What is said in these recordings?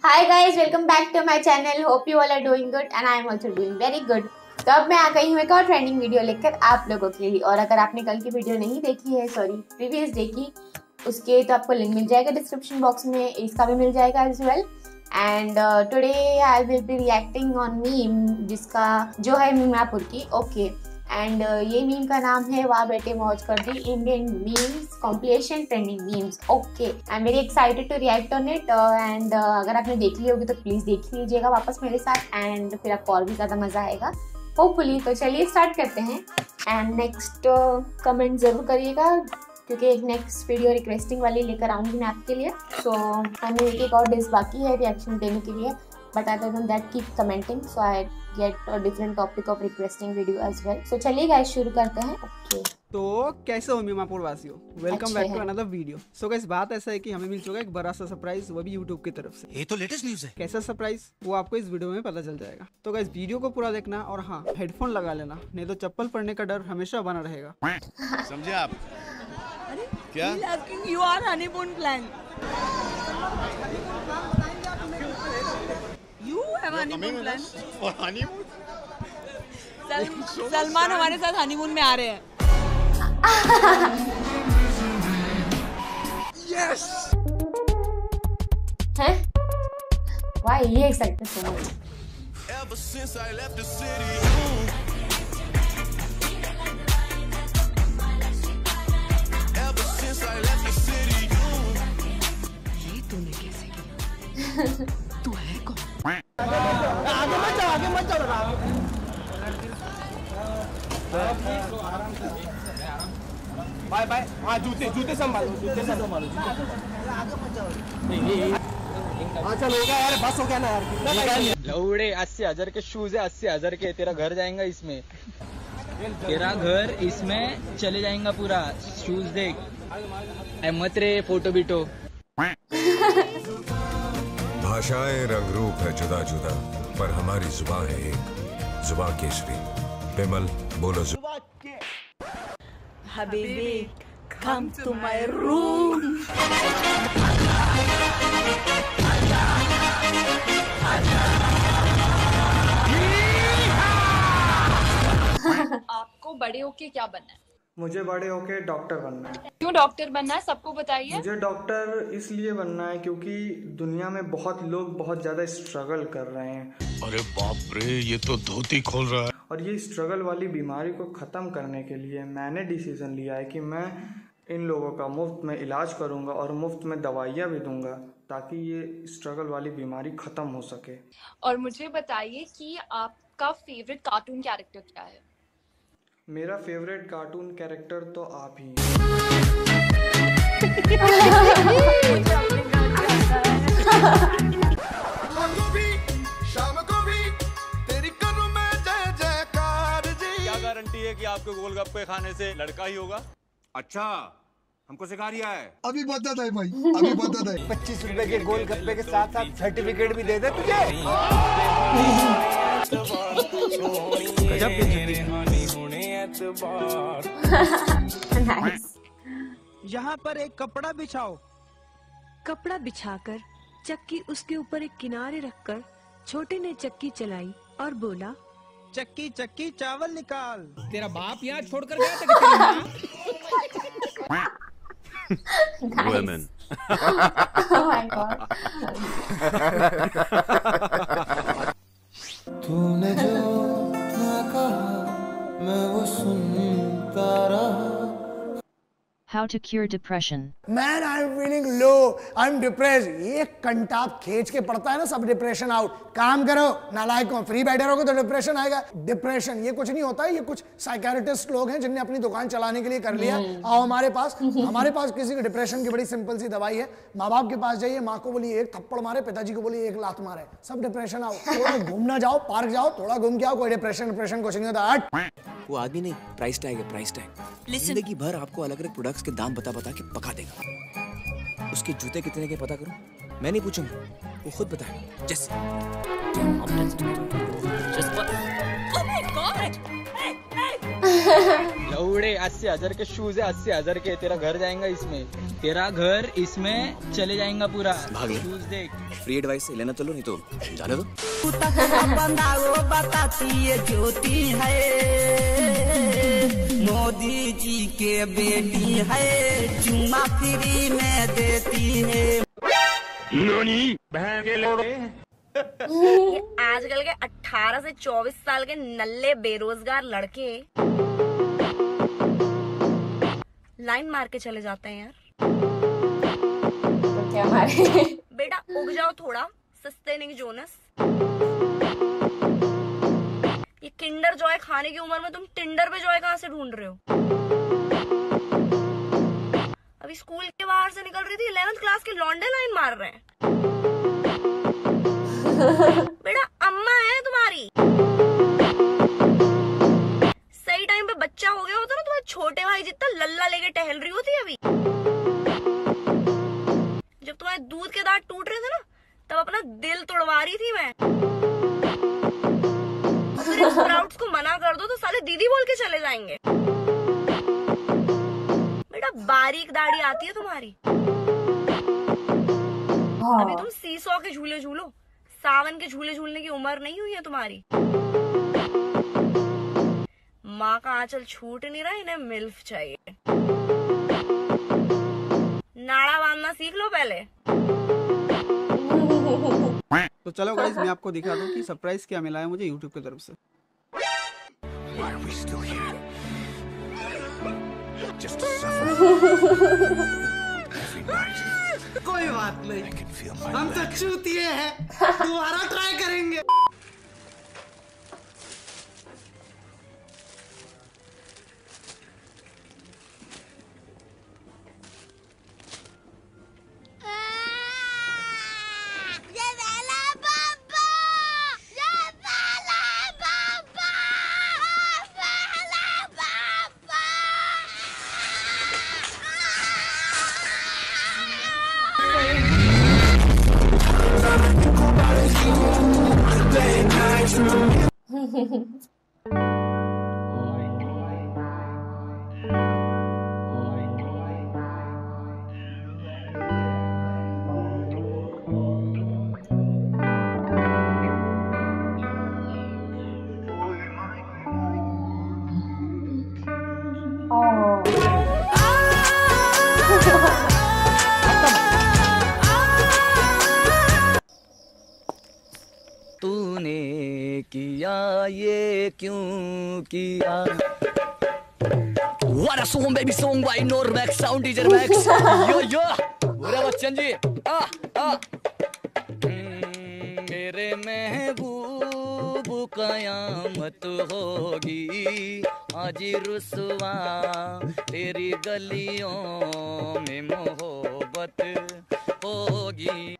Hi guys, welcome back to my channel. Hope you all are doing good and I am also doing very good. तो अब मैं आ गई हूँ एक और ट्रेंडिंग वीडियो लेकर आप लोगों के लिए। और अगर आपने कल की वीडियो नहीं देखी है, सॉरी प्रीवियस देखी, उसके तो आपको लिंक मिल जाएगा डिस्क्रिप्शन बॉक्स में, इसका भी मिल जाएगा as well. And today I will be reacting on meme, जिसका जो है मीमापुर की। ओके एंड ये मीम का नाम है वाह बेटे मौज कर दी, Indian memes compilation trending memes. Okay I am very excited to react on it. And अगर आपने देख ली होगी तो प्लीज देख लीजिएगा वापस मेरे साथ, एंड फिर आपको और भी ज्यादा मजा आएगा होपफुली। तो चलिए स्टार्ट करते हैं। एंड नेक्स्ट कमेंट जरूर करिएगा, क्योंकि एक नेक्स्ट वीडियो रिक्वेस्टिंग वाली लेकर आऊंगी मैं आपके लिए। सो हमें एक और डेज बाकी है रिएक्शन देने के लिए, but other than that keep commenting so I get a different topic of requesting video as well. So चलिए गाइस शुरू करते हैं। ओके तो कैसे हो मीमापुर वासियों, welcome back to another video. So guys बात ऐसा है कि हमें मिल चुका है एक बड़ा सा सरप्राइज, वो भी यूट्यूब की तरफ से। ये तो लेटेस्ट न्यूज़ है। कैसा सरप्राइज वो आपको इस वीडियो में पता चल जाएगा। तो गाइस वीडियो को पूरा देखना, और हाँ हेडफोन लगा लेना, नहीं तो चप्पल पड़ने का डर हमेशा बना रहेगा। समझे आप? क्या you are honeymoon plan. You have honeymoon plan. For honeymoon? Salman हमारे साथ हनीमून में आ रहे हैं। Yes. हैं? Why are you excited so much? Ever since I left the city. Ever since I left the city. ये तूने कैसे किया? तू है कौन? आगे मत चलो बाय बाय। हाँ जूते संभालो। हाँ चलो हो गया यार, बस हो गया ना यार। लौड़े 80,000 के शूज है, 80,000 के। तेरा घर जाएगा इसमें, तेरा घर इसमें चले जाएगा पूरा। शूज देख मत रे, फोटो बीटो। भाषाएं रंग रूप है जुदा जुदा, पर हमारी जुबान है एक, जुबान केसरी। पेमल बोलो Habibi come to my room. आपको बड़े होके क्या बनना है? मुझे बड़े होके डॉक्टर बनना है। क्यों डॉक्टर बनना है, सबको बताइए। मुझे डॉक्टर इसलिए बनना है क्योंकि दुनिया में बहुत लोग बहुत ज़्यादा स्ट्रगल कर रहे हैं। अरे बाप रे, ये तो धोती खोल रहा है। और ये स्ट्रगल वाली बीमारी को ख़त्म करने के लिए मैंने डिसीज़न लिया है कि मैं इन लोगों का मुफ्त में इलाज करूंगा और मुफ्त में दवाइयाँ भी दूंगा, ताकि ये स्ट्रगल वाली बीमारी ख़त्म हो सके। और मुझे बताइए कि आपका फेवरेट कार्टून कैरेक्टर क्या है? मेरा फेवरेट कार्टून कैरेक्टर तो आप ही क्या गारंटी है कि आपके गोलगप्पे खाने से लड़का ही होगा? अच्छा हमको सिखा रिया है। अभी बता दे भाई, अभी बता दे। 25 रुपए के गोलगप्पे के साथ साथ सर्टिफिकेट भी दे दे तुझे। Nice. यहाँ पर एक कपड़ा बिछाओ। कपड़ा बिछाकर चक्की उसके ऊपर एक किनारे रखकर छोटे ने चक्की चलाई और बोला, चक्की चक्की चावल निकाल। तेरा बाप यहाँ छोड़कर गया था कि तेरी माँ? Nice. Women. Oh my god. तूने जो ना कहा मैं वो सुनता रहा। How to cure depression. Man, I'm feeling low. I'm depressed. ये कंटाप खींच के पड़ता है ना, सब डिप्रेशन आउट। काम करो नालायक हो, फ्री बैठे रहोगे तो डिप्रेशन आएगा। डिप्रेशन ये कुछ नहीं होता है, ये कुछ साइकियाट्रिस्ट लोग हैं जिनने अपनी दुकान चलाने के लिए कर लिया। आओ हमारे पास किसी के डिप्रेशन की बड़ी सिंपल सी दवाई है। माँ बाप के पास जाइए, माँ को बोलिए एक थप्पड़ मारे, पिताजी को बोलिए एक लात मारे, सब डिप्रेशन आओ। थोड़ा घूमना जाओ, पार्क जाओ, थोड़ा घूम के आओ, कोई डिप्रेशन कुछ नहीं होता। वो आदमी नहीं, प्राइस टैग है, प्राइस टैग। जिंदगी भर आपको अलग अलग प्रोडक्ट्स के दाम बता के पका देगा। उसके जूते कितने के पता करो, मैं नहीं पूछूंगा, वो खुद बताएगा। जैसे Oh my God! लौड़े 80,000 के शूज है, 80,000 के, तेरा घर जाएगा इसमें, तेरा घर इसमें चले जाएगा पूरा। भाग ले। शूज देख। फ्री एडवाइस से लेना चलो, नहीं तो जाने दो। बताती है ज्योति है, मोदी जी के बेटी है, चुम्मा फ्री में देती है। नोनी बहन के लोग आजकल के 18 से 24 साल के नल्ले बेरोजगार लड़के लाइन मार के चले जाते हैं यार। तो क्या मारे? बेटा उग जाओ थोड़ा, सस्ते नहीं जोनस। ये किंडर जॉय खाने की उम्र में तुम टिंडर पे जॉय कहाँ से ढूंढ रहे हो? अभी स्कूल के बाहर से निकल रही थी, 11th क्लास के लौंडे लाइन मार रहे हैं। बेटा अम्मा है तुम्हारी, सही टाइम पे बच्चा हो गया होता ना, तुम्हारे छोटे भाई जितना लल्ला लेके टहल रही होती अभी। जब तुम्हारे दूध के दांत टूट रहे थे ना, तब अपना दिल तोड़वा रही थी मैं। अगर स्प्राउट्स को मना कर दो तो साले दीदी बोल के चले जाएंगे। बेटा बारीक दाढ़ी आती है तुम्हारी, अभी तुम सीसॉ के झूले झूलो, सावन के झूले झूलने की उम्र नहीं हुई है तुम्हारी। माँ का आंचल छूट नहीं रहा, इन्हें मिल्फ चाहिए। नाड़ा बांधना सीख लो पहले। तो चलो गाइस, मैं आपको दिखा दूं कि सरप्राइज क्या मिला है मुझे YouTube की तरफ से। कोई बात नहीं, हम तो चूतिए हैं, दोबारा ट्राई करेंगे। तूने किया ये क्यों किया? What a song, baby song by Normax Sound DJ Max. Yo yo, बोले बच्चन जी, मेरे महबूब कयामत होगी, आज रुसवा तेरी गलियों में मोहब्बत होगी।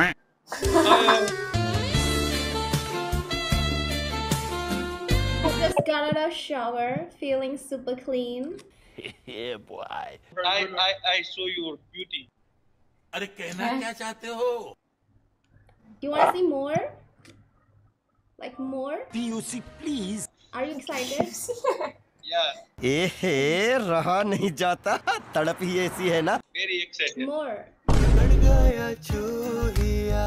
Just got out of shower, feeling super clean. Yeah, boy. I saw your beauty. अरे कहना क्या चाहते हो? You want to see more? Like more? PUC, please. Are you excited? Yeah. ए रहा नहीं जाता, तड़प ही ऐसी है ना। Very excited. More. कट गया चूहिया,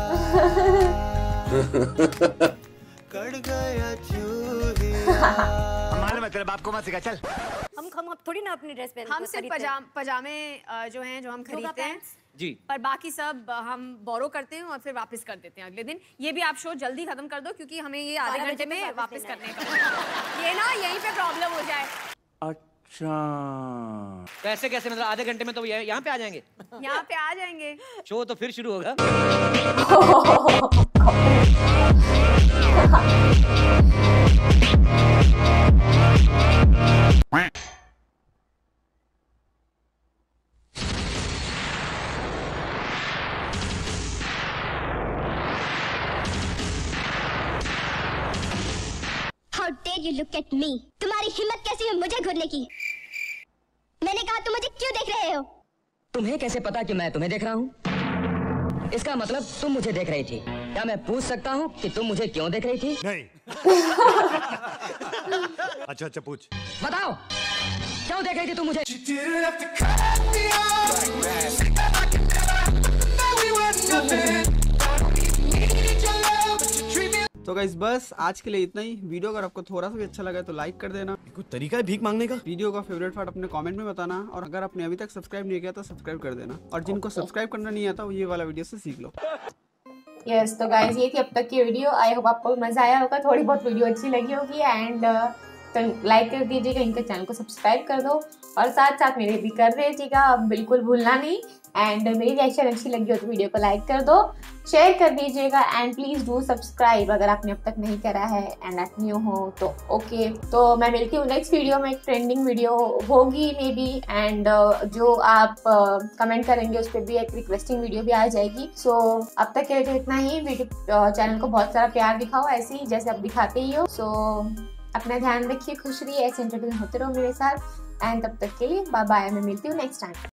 कट गया चूहिया। मालूम है तेरे बाप को मत सिखा, चल। हम थोड़ी ना अपनी ड्रेस पहन हम सिर्फ पजामे जो हैं जो हम खरीदते हैं जी, पर बाकी सब हम बोरो करते हैं और फिर वापस कर देते हैं अगले दिन। ये भी आप शो जल्दी खत्म कर दो क्योंकि हमें ये आधे घंटे में वापस करने का ये ना यहीं पे प्रॉब्लम हो जाए। अच्छा कैसे कैसे मतलब आधे घंटे में तो यहाँ पे आ जाएंगे? यहाँ पे आ जाएंगे, शो तो फिर शुरू होगा। How dare you look at me? तुम्हारी हिम्मत कैसी है मुझे घूरने की? मैंने कहा तुम मुझे क्यों देख रहे हो? तुम्हें कैसे पता कि मैं तुम्हें देख रहा हूँ? इसका मतलब तुम मुझे देख रही थी। क्या मैं पूछ सकता हूँ कि तुम मुझे क्यों देख रही थी? नहीं। अच्छा पूछ। बताओ। क्यों देख रही थी तू मुझे? तो गाइस बस आज के लिए इतना ही। वीडियो अगर आपको थोड़ा सा भी अच्छा लगा तो लाइक कर देना। कोई तरीका है भीख मांगने का? वीडियो का फेवरेट पार्ट अपने कमेंट में बताना, और अगर आपने अभी तक सब्सक्राइब नहीं किया तो सब्सक्राइब कर देना, और जिनको सब्सक्राइब करना नहीं आता वो ये वाला वीडियो से सीख लो। यस तो गाइज ये थी अब तक की वीडियो। आई होप आपको मजा आया होगा, थोड़ी बहुत वीडियो अच्छी लगी होगी। एंड तो लाइक कर दीजिएगा, इनके चैनल को सब्सक्राइब कर दो, और साथ साथ मेरे भी कर दीजिएगा, अब बिल्कुल भूलना नहीं। एंड मेरी रिएक्शन अच्छी लगी हो तो वीडियो को लाइक कर दो, शेयर कर दीजिएगा, एंड प्लीज़ डू सब्सक्राइब अगर आपने अब तक नहीं करा है एंड आप न्यू हो तो। ओके तो मैं मिलती हूँ नेक्स्ट वीडियो में। एक ट्रेंडिंग वीडियो होगी मे बी, एंड जो आप कमेंट करेंगे उस पर भी एक रिक्वेस्टिंग वीडियो भी आ जाएगी। सो अब तक के लिए इतना ही। वीडियो चैनल को बहुत सारा प्यार दिखाओ ऐसे ही जैसे आप दिखाते ही हो। सो अपना ध्यान रखिए, खुश रहिए, ऐसे एंटरटेन होते रहो मेरे साथ। एंड तब तक के लिए बाय बाय, मैं मिलती हूँ नेक्स्ट टाइम।